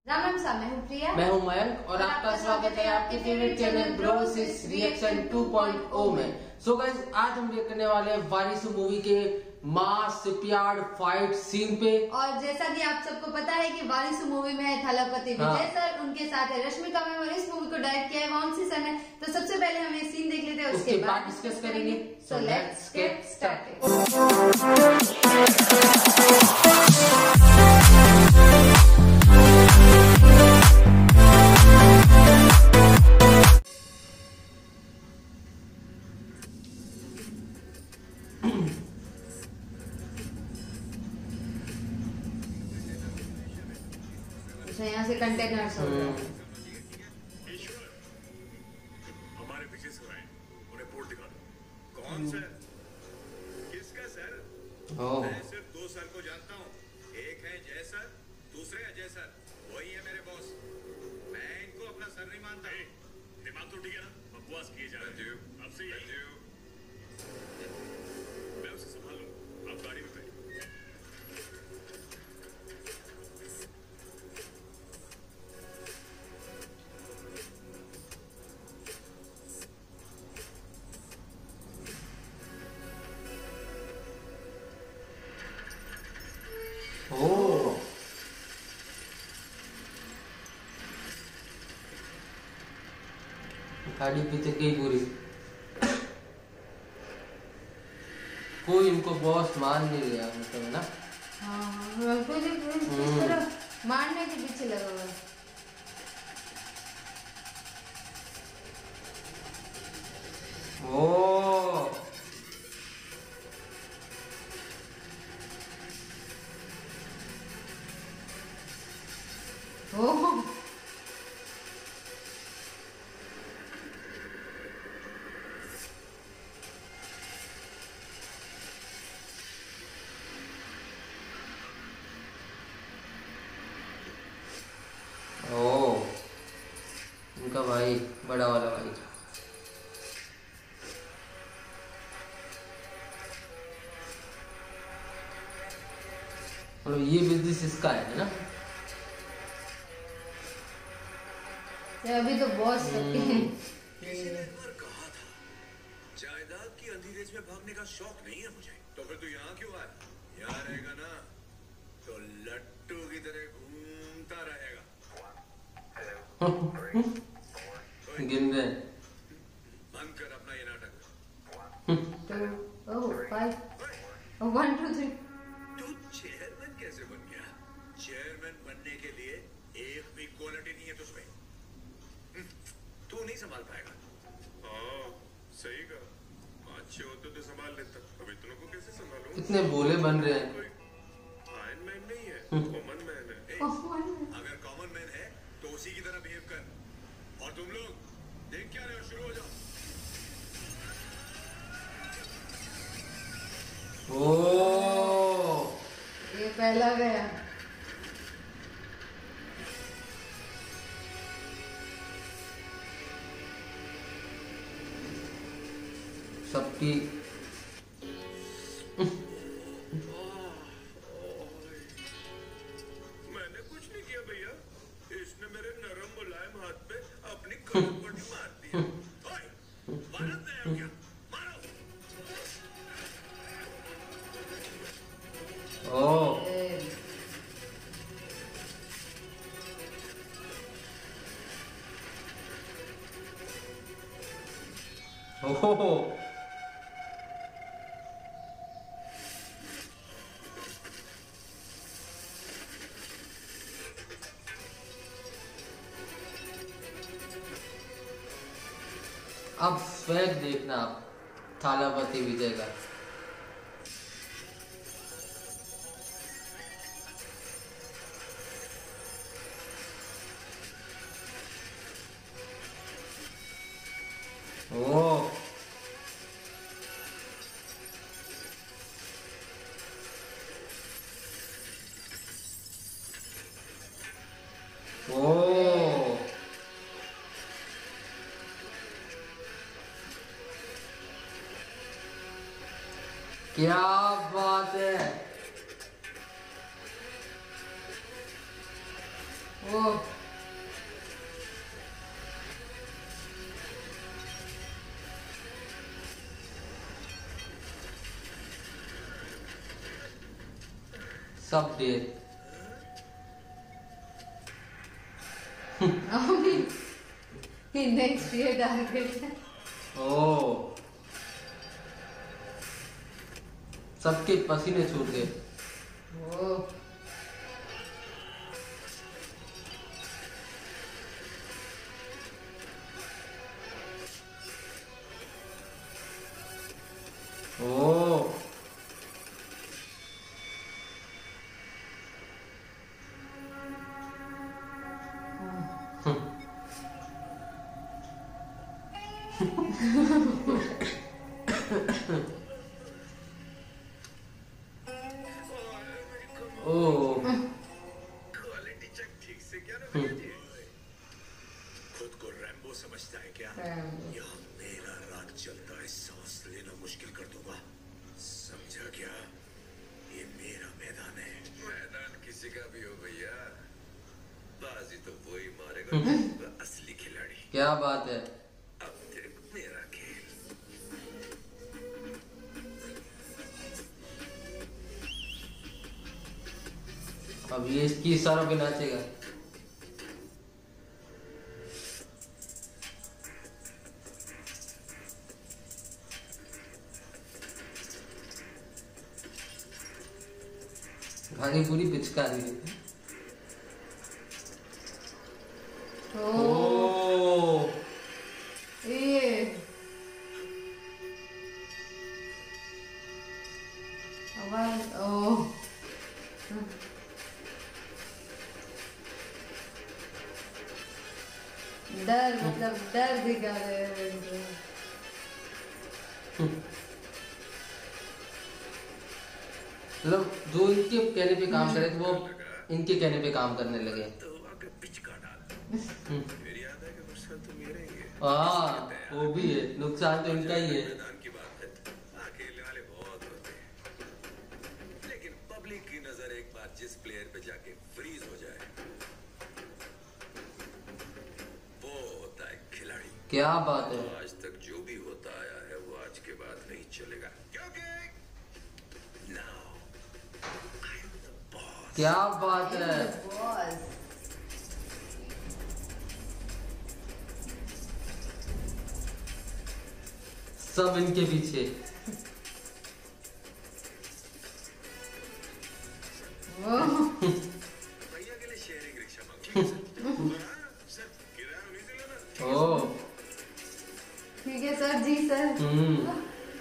राम राम साहब, मैं हूँ प्रिया। मैं हूँ मयंक और आपका स्वागत है आपके फेवरेट चैनल ब्रोसिस रिएक्शन 2.0 में। सो गाइस, आज हम रिएक्ट करने वाले हैं वारिसु मूवी के मास शिपयार्ड फाइट सीन पे। और जैसा कि आप सबको पता है कि वारिसु मूवी में है थलपति विजय सर, उनके साथ है रश्मिका मैम और इस मूवी को डायरेक्ट किया है वांसी सर ने। तो सबसे पहले हम ये सीन देख लेते हैं, उसके बाद डिस्कस करेंगे। So let's get started. यहाँ से कंटेनर्स हो गए। हमारे पीछे से आए, उन्हें पोर्ट दिखा दो। कौन सर? किसका सर? मैं सिर्फ दो सर को जानता हूँ, एक है जय सर, दूसरे अजय सर। वही है मेरे बॉस। मैं इनको अपना सर नहीं मानता। दिमाग तो ठीक है ना? बकवास किए जा रहे हैं। अब से यही मैं उसे संभाल लूँ, आप गाड़ी में बैठिए। गाड़ी पीछे गई पूरी। कोई इनको बॉस मान नहीं लिया, मतलब ना। हाँ, मारने के पीछे लगा हुआ है। उनका भाई, बड़ा वाला भाई। मतलब ये बिजनेस इसका है ना। अभी तो बॉस सबके हैं। किसी ने एक बार कहा था, जायदाद की अंधेरेज में भागने का शौक नहीं है मुझे। तो फिर तू यहाँ क्यों आया? यहाँ रहेगा ना तो लट्टू की तरह घूमता रहेगा। गिन रहे बंद कर अपना ये नाटक। 2 5 1 2 3। तू चेयरमैन कैसे बन गया? चेयरमैन बनने के लिए एक भी क्वालिटी नहीं है तुझमें। तू नहीं संभाल पाएगा। हाँ, सही कहा। अच्छे होते तो संभाल लेता, अब इतनों को कैसे संभालूं? इतने बोले बन रहे हैं। आयरन मैन नहीं है, कॉमन मैन है। अगर कॉमन मैन है तो उसी की तरह बिहेव कर। और तुम लोग देख क्या रहे हो? शुरू हो जाओ। ये पहला गया। सबकी मैंने कुछ नहीं किया भैया, इसने मेरे नरम मुलायम हाथ पे अपनी कड़कपट्टी मार दी। ओए, भारत में हो क्या? मारो। अब स्वैग देखना आप थालापति विजय का। क्या बात है। वो सब डेथ। नेक्स्ट ये टारगेट है। ओ सबके पसीने छूट गए। ओ क्वालिटी चेक ठीक से क्या ना खुद को रैम्बो समझता है क्या? यहाँ मेरा राज चलता है, सांस लेना मुश्किल कर दूंगा, समझा क्या? ये मेरा मैदान है। मैदान किसी का भी हो भैया, बाजी तो वही मारेगा असली खिलाड़ी। क्या बात है। अब देख मेरा खेल। अब ये इसकी इशारों पे नाचेगा। भागी पूरी पिचकारी है। ओ ये आवाज। ओ डर, मतलब डर दिखा रहे हैं। मतलब जो इनके कहने पे काम करे थे वो इनके कहने पे काम करने लगे। तो आगे पिचका डाल। फिर याद है कि नुकसान तो मेरा ही है। हाँ वो भी है, नुकसान तो इनका ही है। मैदान की बात है, अकेले वाले बहुत होते हैं, लेकिन पब्लिक की नजर एक बार जिस प्लेयर पे जाके फ्रीज हो जाए वो होता है खिलाड़ी। क्या बात है। आज तक जो भी होता आया है वो आज के बाद नहीं चलेगा, क्योंकि now I am the boss। क्या बात है। बॉस सब इनके पीछे। भैया के लिए शेयरिंग रिक्शा मांगो। सर किराया उन्हीं से लेना। ओ ठीक है सर। जी सर।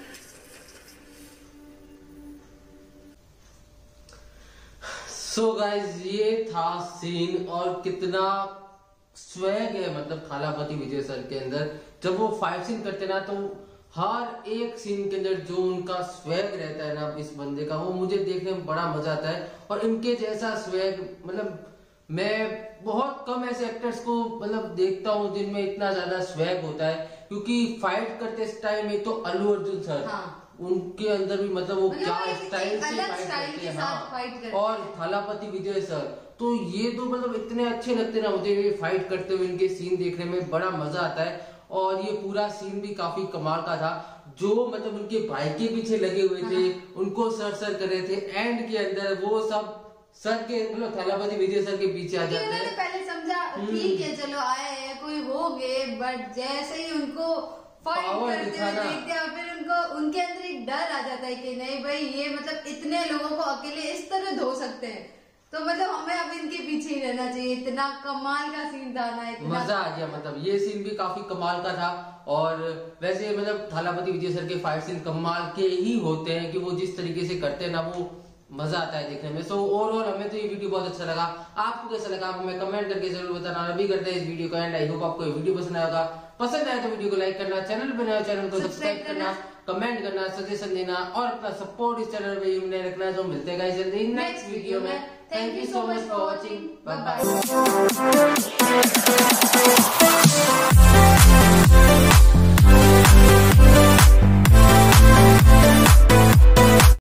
सो गाइस ये था सीन, और कितना स्वैग है मतलब थालापति विजय सर के अंदर। जब वो फाइट सीन करते ना तो हर एक सीन के अंदर जो उनका स्वैग रहता है ना इस बंदे का, वो मुझे देखने में बड़ा मजा आता है। और इनके जैसा स्वैग मतलब मैं बहुत कम ऐसे एक्टर्स को मतलब देखता हूँ जिनमें इतना ज्यादा स्वैग होता है, क्योंकि फाइट करते इस टाइम में तो अल्लू अर्जुन सर, हाँ। उनके अंदर भी मतलब वो क्या एक स्टाइल से अलग फाइट स्टाइल करते के हैं। साथ फाइट हाँ। करते हैं। और थालापति विजय सर तो ये तो मतलब इतने अच्छे लगते ना मुझे, ये फाइट करते हुए इनके सीन देखने में बड़ा मजा आता है। और ये पूरा सीन भी काफी कमाल का था, जो मतलब उनके भाई के पीछे लगे हुए थे, उनको सर सर कर रहे थे, एंड के अंदर वो सब सर के मतलब थालापति विजय सर के पीछे आ जाते हैं। पहले समझा ठीक है चलो आए हैं कोई हो गए, बट जैसे ही उनको फाइट करते हुए देखते हैं फिर उनको उनके अंदर एक डर आ जाता है कि नहीं भाई ये मतलब इतने लोगों को अकेले इस तरह धो सकते हैं, तो मतलब हमें अब इनके पीछे ही रहना चाहिए। इतना कमाल का सीन था ना, इतना मजा आ गया। मतलब ये सीन भी काफी कमाल का था। और वैसे मतलब थालापति विजय सर के फाइट सीन कमाल के ही होते हैं कि वो जिस तरीके से करते हैं ना वो मजा आता है देखने में। सो ओवरऑल हमें तो ये वीडियो बहुत अच्छा लगा। आपको कैसा लगा आप हमें कमेंट करके जरूर बताना। अभी करते हैं इस वीडियो को एंड। आई होप आपको ये वीडियो पसंद आया होगा। पसंद आया तो वीडियो को लाइक करना, चैनल पर नए चैनल को सब्सक्राइब करना, कमेंट करना, सजेशन देना और अपना सपोर्ट इस चैनल पे यूं रखना। जो मिलते हैं गाइस जल्दी नेक्स्ट वीडियो में। Thank you so much for watching. Bye bye.